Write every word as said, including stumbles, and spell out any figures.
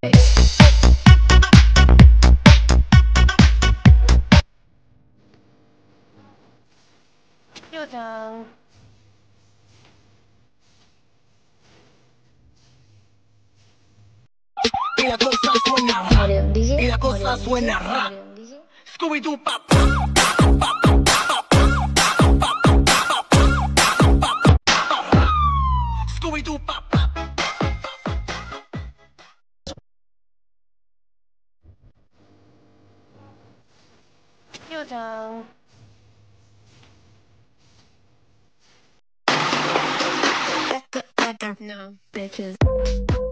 队长。 Y la cosa suena, Murió un D J. y la cosa Murió un suena, D J. ra. Murió un D J. Scooby-Doo, pa. Scooby-Doo, pa. 队长。 No, bitches.